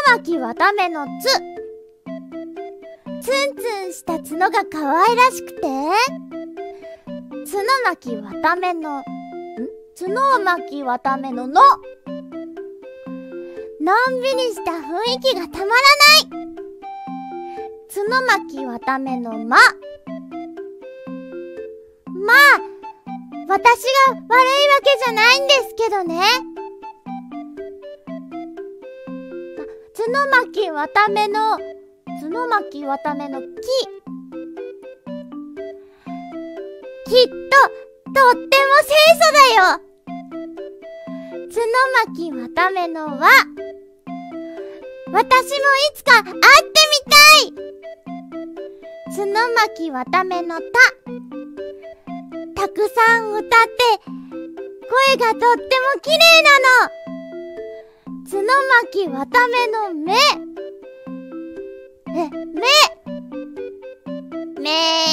巻きわためのつ。ツンツンした角が可愛らしくて、角巻きわための、角巻きわためのの。のんびりした雰囲気がたまらない。角巻きわためのま。まあ、私が悪いわけじゃないんですけどね。角巻きわための、角巻きわためのき。きっと、とっても清楚だよ。角巻きわためのわ。私もいつか会ってみたい。角巻きわためのた。たくさん歌って声がとっても綺麗なの。角巻きわためのめ。め。